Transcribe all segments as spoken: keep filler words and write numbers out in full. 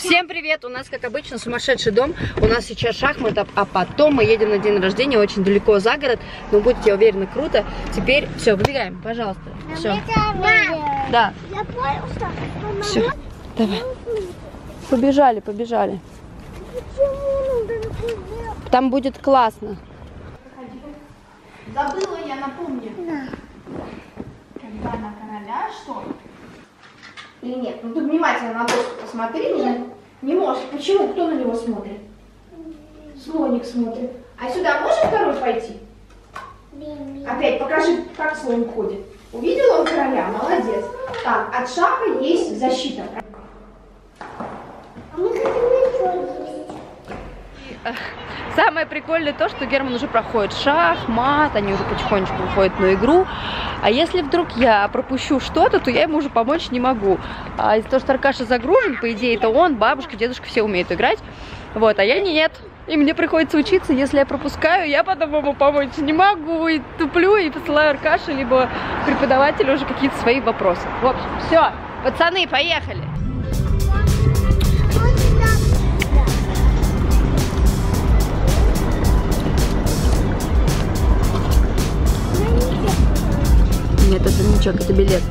Всем привет! У нас, как обычно, сумасшедший дом. У нас сейчас шахматы, а потом мы едем на день рождения очень далеко за город. Но будьте уверены, круто. Теперь все, выбегаем, пожалуйста. Все. Да. Я понял, что... Все. Давай. Побежали, побежали. Там будет классно. Забыла я, напомню. Когда на короля что? Или нет? Ну ты внимательно на доску посмотри. Не, не можешь. Почему? Кто на него смотрит? Слоник смотрит. А сюда может король пойти? Опять покажи, как слон ходит. Увидел он короля? Молодец. Так, от шаха есть защита. А мы хотим еще есть. Самое прикольное то, что Герман уже проходит шахмат, они уже потихонечку выходят на игру. А если вдруг я пропущу что-то, то я ему уже помочь не могу. А из-за того, что Аркаша загружен, по идее, это он, бабушка, дедушка, все умеют играть. Вот, а я нет. И мне приходится учиться, если я пропускаю, я потом ему помочь не могу. И туплю, и посылаю Аркаше, либо преподавателю уже какие-то свои вопросы. В общем, все, пацаны, поехали. Нет, это ничего, это билет.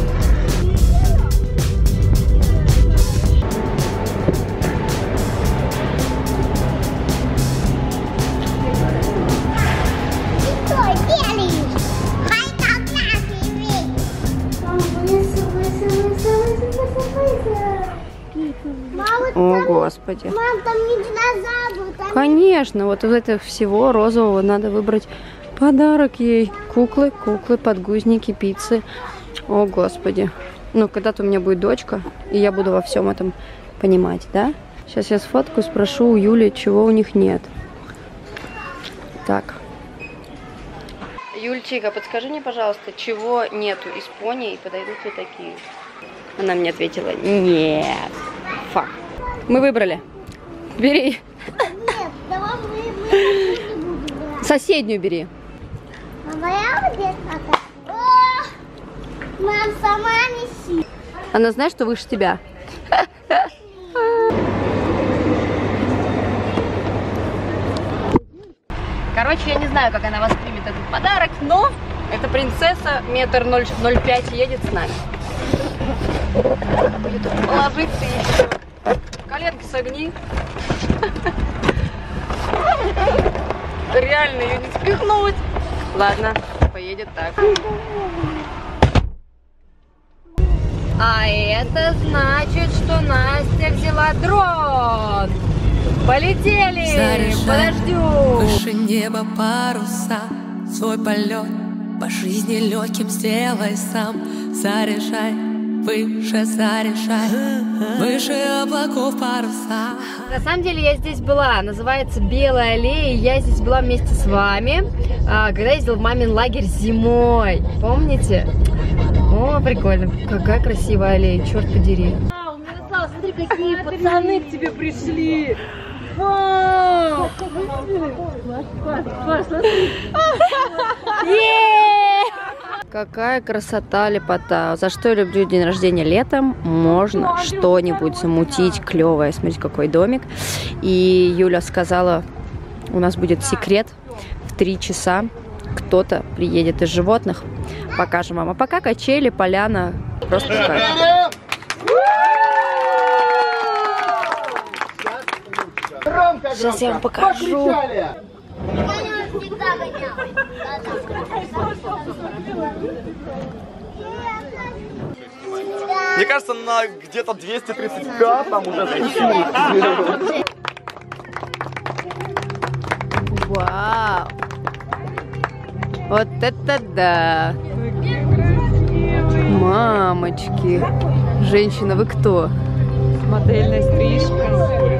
О, Господи. Мам, там не динозавр. Там... Конечно, вот из этого всего розового надо выбрать подарок ей. Куклы, куклы, подгузники, пиццы. О, Господи. Ну, когда-то у меня будет дочка, и я буду во всем этом понимать, да? Сейчас я сфоткаю, спрошу у Юли, чего у них нет. Так. Юльчика, подскажи мне, пожалуйста, чего нету из пони и подойдут ли такие? Она мне ответила, нет. Фак. Мы выбрали. Бери. Нет, давай мы, мы не будем брать. Соседнюю бери. Мама, я вот здесь пока. О! Мам, сама неси. Она знает, что выше тебя. Короче, я не знаю, как она воспримет этот подарок, но эта принцесса метр ноль пять едет с нами. Надо будет положиться еще. Коленки согни. Реально ее не спихнуть. Ладно, поедет так. А это значит, что Настя взяла дрон. Полетели, Заряжай подождем. выше неба паруса, свой полет по жизни легким сделай сам. Заряжай, выше заряжай, выше облаков паруса. На самом деле я здесь была, называется Белая аллея, я здесь была вместе с вами, когда ездил в мамин лагерь зимой, помните? О, прикольно, какая красивая аллея, черт подери. Вау, Мирослав, смотри, какие пацаны к тебе пришли. Вау! Какая красота, лепота. За что я люблю день рождения летом? Можно что-нибудь замутить клевое. Смотрите, какой домик. И Юля сказала, у нас будет секрет. В три часа кто-то приедет из животных. Покажем вам. А пока качели, поляна. Просто кайф. Сейчас я вам покажу. Мне кажется, на где-то двести тридцать пять там уже закинули. Вау! Вот это да! Мамочки! Женщина, вы кто? Модельная стрижка.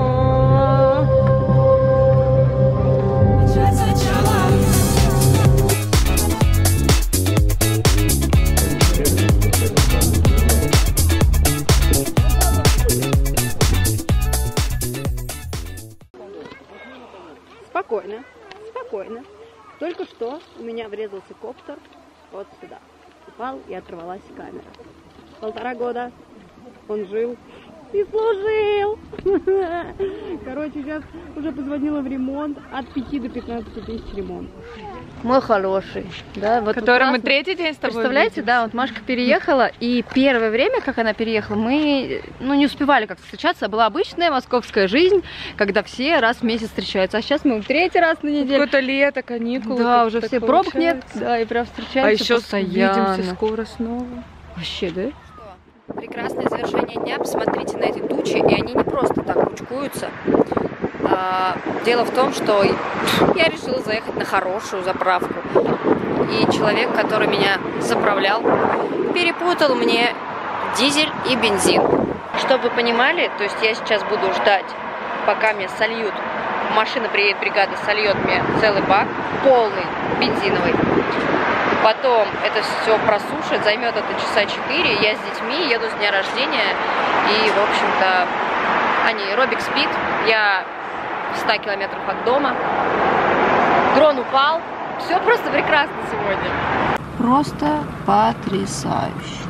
Спокойно, спокойно. Только что у меня врезался коптер вот сюда. Упал и оторвалась камера. Полтора года он жил и служил. хотел. Короче, сейчас уже позвонила в ремонт. От пяти до пятнадцати тысяч ремонт. Мой хороший, да, вот который вот мы третий день с тобой. Представляете, видимся. да, вот Машка переехала, и первое время, как она переехала, мы, ну, не успевали как-то встречаться. Была обычная московская жизнь, когда все раз в месяц встречаются. А сейчас мы третий раз на неделю. Какое-то лето, каникулы. Да, уже все пробок нет, получается. да, и прям встречаемся А еще постоянно. увидимся скоро снова. Вообще, да? Прекрасное завершение дня. Посмотрите на эти тучи, и они не просто так кучкуются. А, дело в том, что я решила заехать на хорошую заправку. И человек, который меня заправлял, перепутал мне дизель и бензин. Чтобы вы понимали, то есть я сейчас буду ждать, пока мне сольют, машина приедет, бригада сольет мне целый бак, полный, бензиновый. Потом это все просушит, займет это часа четыре. Я с детьми еду с дня рождения. И, в общем-то, они, Робик спит. Я в ста километрах от дома. Дрон упал. Все просто прекрасно сегодня. Просто потрясающе.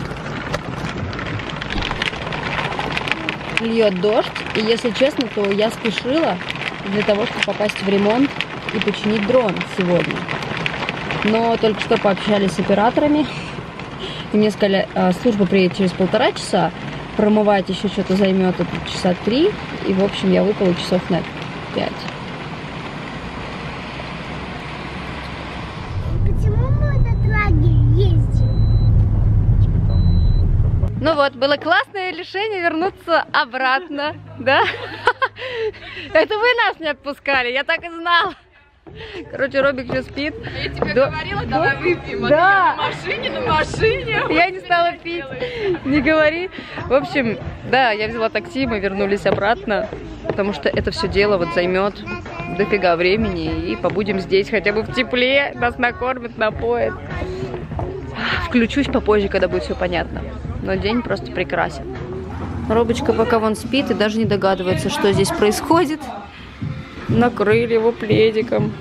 Льет дождь. И, если честно, то я спешила для того, чтобы попасть в ремонт и починить дрон сегодня. Но только что пообщались с операторами, и мне сказали, служба приедет через полтора часа, промывать еще что-то займет это часа три, и, в общем, я выпала часов на пять. Почему мы в этот лагерь ездим? Ну вот, было классное решение вернуться обратно, да? Это вы нас не отпускали, я так и знала. Короче, Робик еще спит. Я тебе До... говорила, давай выпьем. Да. На машине, на машине. Я не стала пить. Не говори. В общем, да, я взяла такси, мы вернулись обратно, потому что это все дело вот займет дофига времени, и побудем здесь хотя бы в тепле, нас накормят, напоят. Включусь попозже, когда будет все понятно. Но день просто прекрасен. Робочка пока вон спит и даже не догадывается, что здесь происходит. Накрыли его пледиком.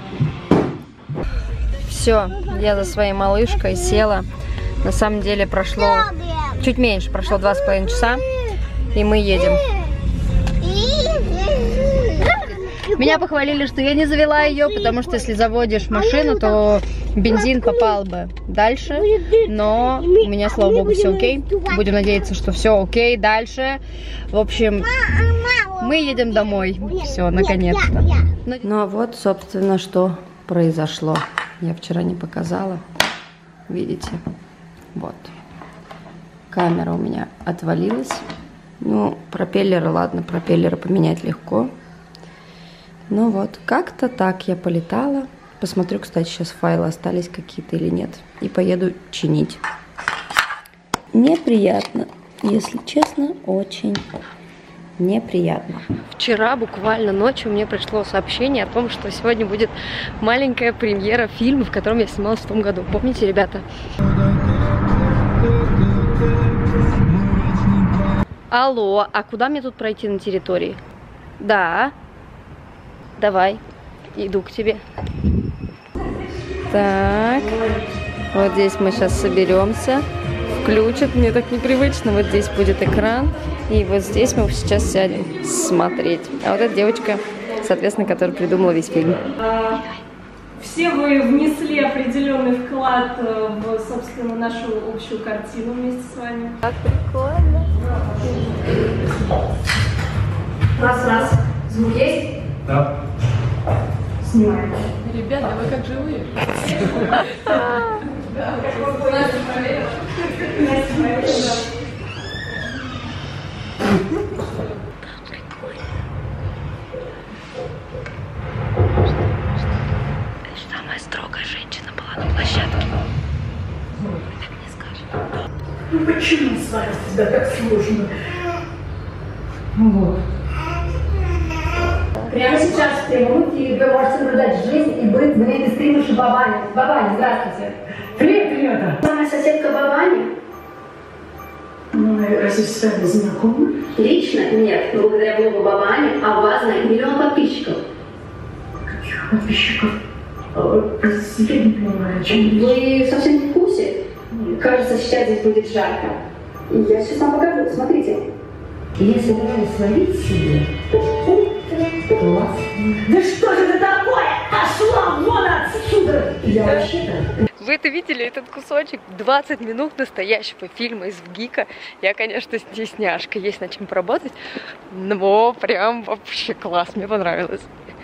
Все, я за своей малышкой села. На самом деле прошло чуть меньше, прошло два с половиной часа, и мы едем. Меня похвалили, что я не завела ее, потому что если заводишь машину, то бензин попал бы дальше. Но у меня, слава богу, все окей. Будем надеяться, что все окей дальше. В общем, мы едем домой. Все, наконец-то. Ну а вот, собственно, что произошло. Я вчера не показала. Видите? Вот. Камера у меня отвалилась. Ну, пропеллеры, ладно, пропеллеры поменять легко. Ну вот, как-то так я полетала. Посмотрю, кстати, сейчас файлы остались какие-то или нет. И поеду чинить. Неприятно. Если честно, очень неприятно. Вчера буквально ночью мне пришло сообщение о том, что сегодня будет маленькая премьера фильма, в котором я снималась в том году. Помните, ребята? Алло, а куда мне тут пройти на территории? Да. Давай, иду к тебе. Так, вот здесь мы сейчас соберемся. Включат, мне так непривычно. Вот здесь будет экран. И вот здесь мы сейчас сядем смотреть. А вот эта девочка, соответственно, которая придумала весь фильм. Все вы внесли определенный вклад в, собственно, нашу общую картину вместе с вами. Как прикольно. Раз, раз. Звук есть? Да. Снимаем. Ребята, вы как живые. Самая строгая женщина была на площадке. Так не скажешь. Ну почему с вами всегда так сложно? Вот. Прямо сейчас в прямом эфире вы можете наблюдать жизнь и быт знаменитой стримерши Бабани. Бабани, здравствуйте. Привет, привет. Самая соседка Бабани? Ну, разве с вами знакомы? Лично? Нет. Но благодаря блогу Бабани о вас знает миллион подписчиков. Каких подписчиков? Я не понимаю, о чем речь. Вы совсем не в курсе? Кажется, сейчас здесь будет жарко. И я сейчас вам покажу. Смотрите. И я собираюсь словить себе утро классное. Да что же это такое? Пошла вон отсюда! Я вообще-то... Вы это видели, этот кусочек? двадцать минут настоящего фильма из ВГИКа. Я, конечно, стесняшка, есть над чем поработать, но прям вообще класс, мне понравилось.